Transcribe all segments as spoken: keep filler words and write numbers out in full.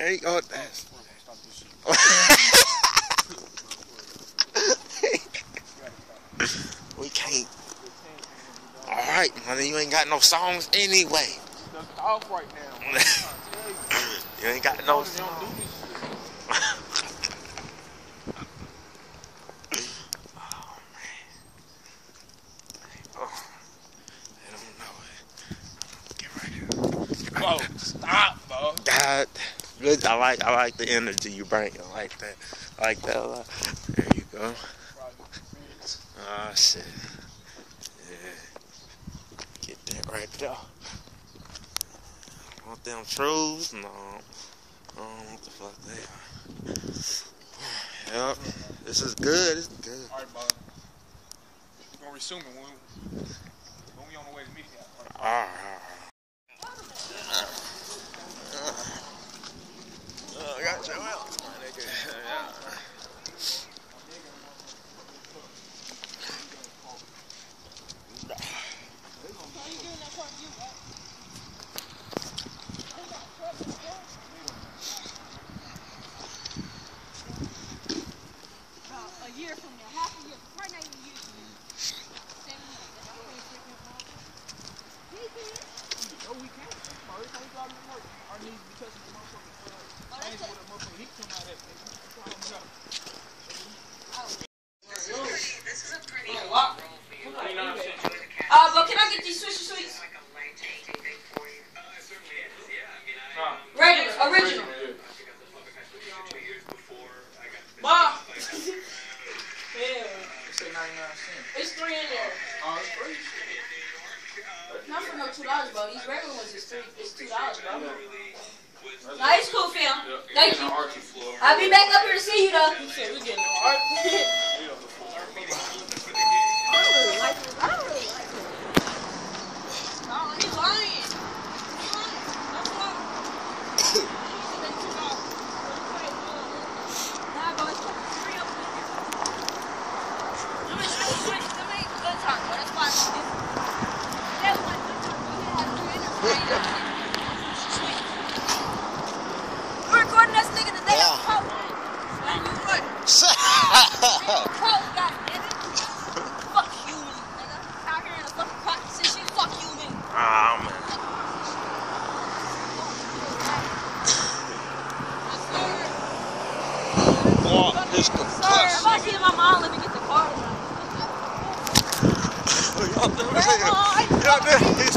There you go. That's... We can't. Alright, man, you ain't got no songs anyway. It's off right now. You ain't got no songs. Oh, man. Oh, I don't know it. Get right here. Get right Bro, stop, bro. God, good. I like, I like the energy you bring. I like that. I like that a lot. There you go. Oh, shit. Yeah. Get that right there. Want them truths? No. I don't know what the fuck they are. Yep. This is good. This is good. Alright, bro. We're gonna resume it when we, when we on the way to meet you. Alright. Oh, I got your help, my nigga. Yeah. A year from now, half a year, right now you use me. Seven months, that's what we're freaking about. He can. No, we can't. Every time we drive to work, our knees be touching the motherfucker. Oh, that's it. Motherfucker heat come out of that. This is a pretty oh, wow. Uh, but can I get these Swisher Sweets? Regular, original. Ma! Yeah. It's three in there. Oh, it's free. Not for no two dollars, bro. These regular ones is three. It's two dollars, bro. Nah, it's cool, fam. Thank you. I'll be back up here to see you, though. You said we getting no art. I don't really like it. I don't really like it. No, he's lying. He's lying. That's why. Nah, bro, it's free up in here. Let me show you switch. Let me good time, bro. That's why I do this. That's why good time, bro. He has three in there. Sweet. We're recording this nigga the day of the post. Like you would. Post, goddammit. Fuck you, nigga. Out here in a fucking pocket shit. Fuck you, nigga. Oh, man. What is the Sorry, I'm about to see my mom. Let me get the car. Y'all do it. Y'all do it.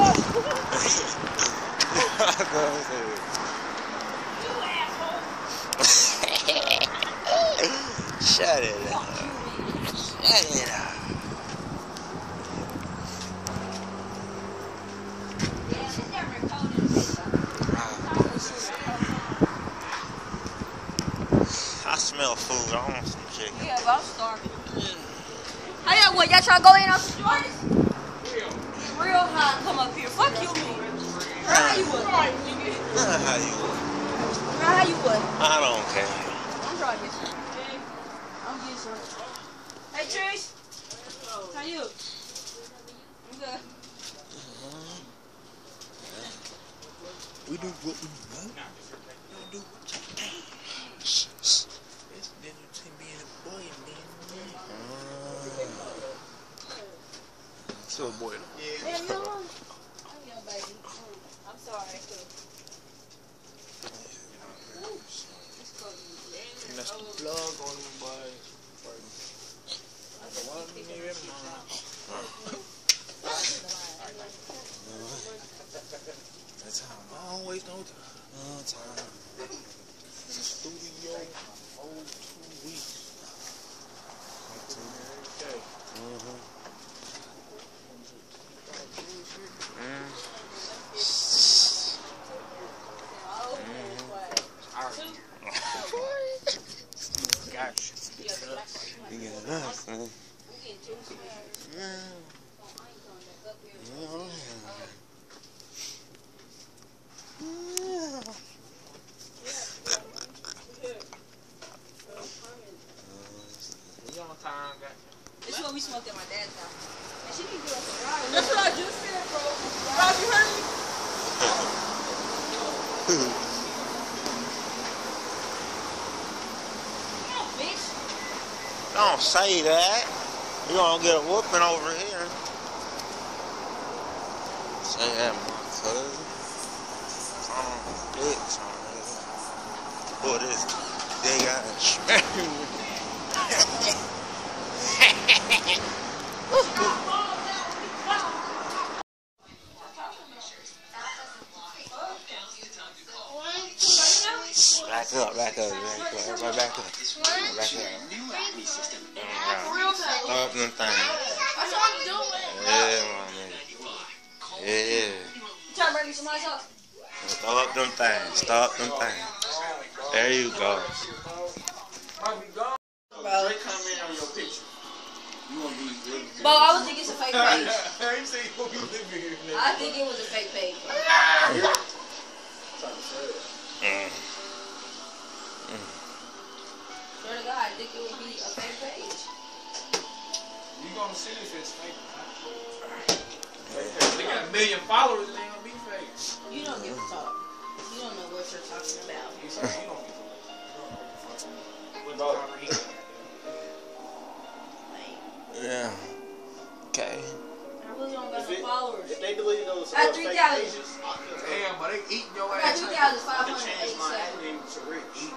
Shut it up. Shut it up. I smell food. I want some chicken. Yeah, but I'm starving. How y'all what? Y'all trying to go in on some joints? Real high come up here. Fuck you, me. How you would? Not how you would. How you would? I don't care. I'm trying to get some. I'm getting some. Hey, Trish. How you? I'm good. We do what we want. We do what you can. It's dinner between me and the boy and me and me. It's a boy. Yeah, you know. I'm your baby. I'm sorry. And that's the plug on the boy. I want to hear it, man. That's how I always know the time. Studio, old two weeks. Every day. Mm-hmm. Mm. Mm. Gotcha. You get enough, man. Yeah. Yeah. This is what we smoked at my dad's house. And she can give us a ride. That's what I just said, bro. Rob, you heard me? Don't say that. You gonna get a whooping over here. Say that, my cousin. Oh, bitch. Boy, this they got a train. Back up, back up, back up, everybody back up. Back up. Throw up them things. That's what I'm doing. Yeah, my nigga. Yeah. You trying to bring me some hot sauce? Throw up them things. Throw up them things. There you go. Bro. Bro, I would think it's a fake page. I think it was a fake page. Mm. Swear to God, I think it would be a fake page. You gonna see if it's fake. They got a million followers, they gonna be fake. You don't give a talk. You don't know what you're talking about. You don't give a fuck. Yeah. Okay. I really don't got no followers. If they delete those I got three thousand. Damn, but they eating your I got ass. two thousand five hundred Change my eighty-seven. name to Rich.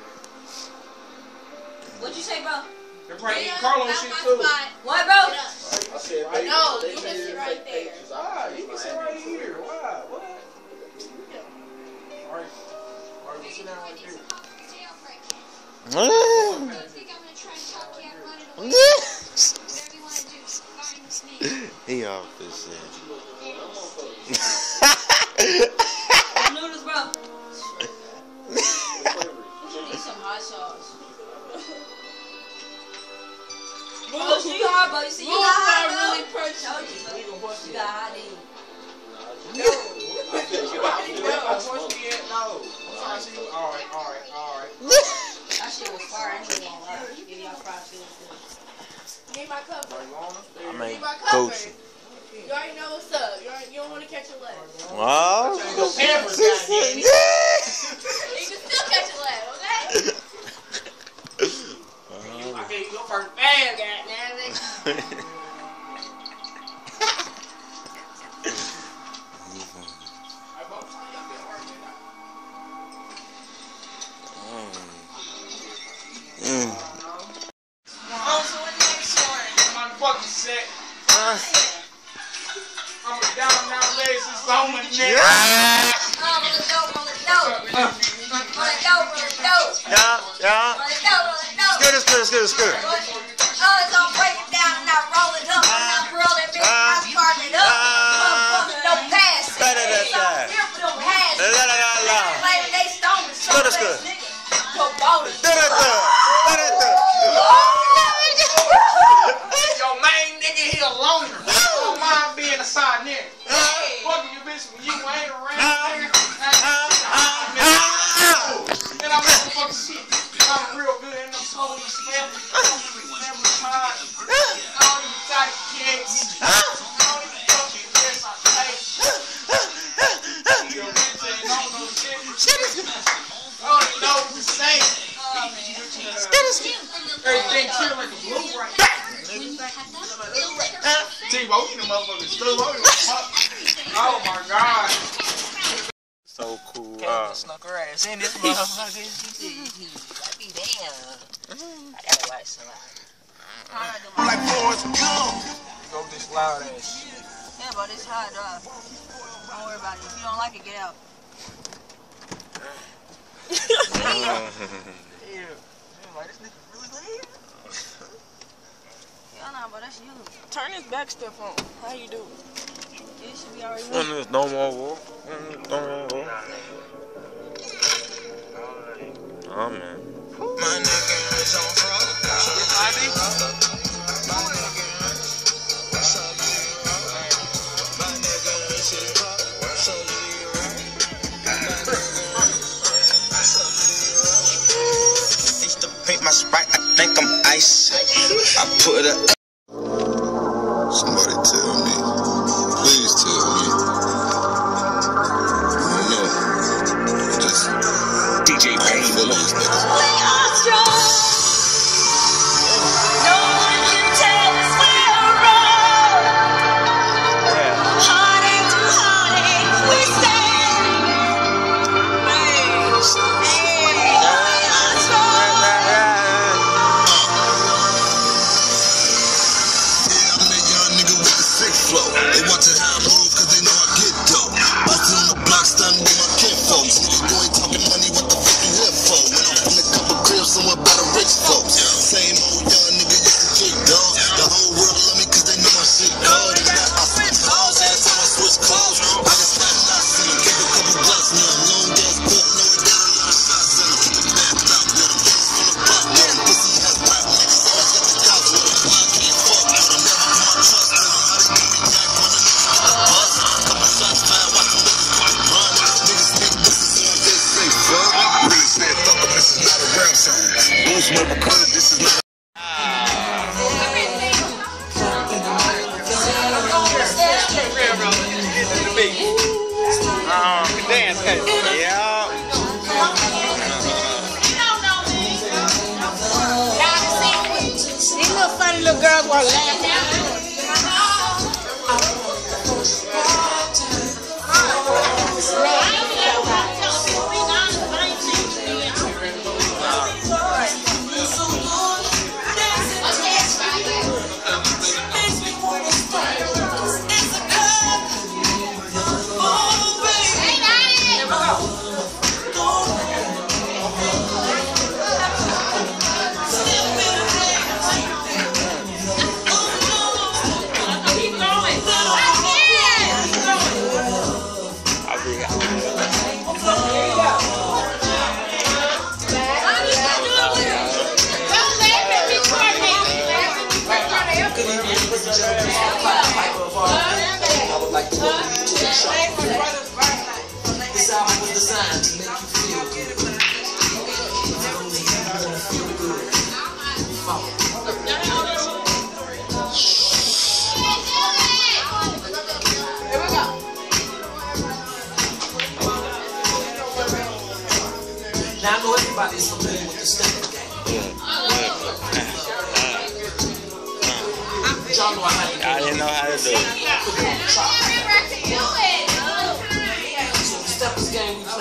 What'd you say, bro? They're probably eating Carlos shit too. What, bro? I said, Right. No, they you can changed sit it right to there. pages. Ah, you can sit right here. Why? What? Alright. Alright, sit down right there. He off this shit. Noodles, bro. You need some hot sauce. Bro, you hot, bro. You see, you got hot, bro. Really told you, bro. You got hot in you. No. No, push me in. No. I'm trying to see you. Alright, alright, alright. That shit was fire. I ain't even gonna lie. Give y'all fried chicken. Need my cover. I mean, Need my cover. coach. You already know what's up. You, already, you don't want to catch a leg. Wow. Cameras, goddamn. You can still catch a leg, okay? I gave you your first bag, goddamn it. Mm. Oh, so what the next story? I'm fucking set. Uh, I'm a down nowadays since I'm a nigga. yeah. Oh, roll it dope, roll it dope. Roll it dope, roll it dope. Yeah, yeah. Roll it dope, roll it dope. Good, good, good, good. Oh, it's all break it down and I roll it up. And I roll it, bitch, and I start it up. Motherfucker, no pass. It's all different, no pass. La la la la. Baby, they stoned me. Good, good, good. Go bonus. Do it, do it. Your main nigga, he a loner. Don't mind being a side nigga. Fucking you bitch when you ain't around there. Then I'm motherfucking shit. I'm real good in them holy family. Family time. I don't even type kids. I don't even fucking kids. I take. Your bitch ain't on no shit. I don't even know what to say. Everything chill like a blue right now. T-Bo, you the motherfucking stool. Oh my god. So cool. Can't Uh, just snuck her ass in this motherfucker. I be damn. I gotta like somebody. like Forrest Gump. Go this loud ass shit. Yeah, but it's hot, dog. Don't worry about it. If you don't like it, get out. Yeah. Like this nigga really leave? Yeah, nah, but that's you. Turn this back stuff on. How you do? It should be already And moved. there's no more war. Mm, No more war. Oh man. My nigga is on front. My nigga is his pop. So do you Used to paint my Sprite, I think I'm ice. I put a. Somebody tell me. Please tell me. No. Just. D J Payne. These niggas. We are strong. the girls were laughing. This album was designed to make you feel good. Feel good. Now I know everybody is familiar with the standard game. Y'all know how to do it. I didn't know how to do it. So the steppers game we play.